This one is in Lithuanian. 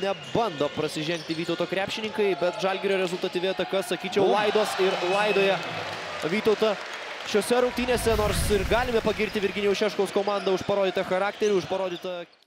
nebando prasižengti Vytauto krepšininkai, bet Žalgirio rezultatyvi ataka, sakyčiau, laidos ir laidoja Vytautą šiose rungtynėse, nors ir galime pagirti Virginijaus Šeškaus komandą už parodytą charakterį, už parodytą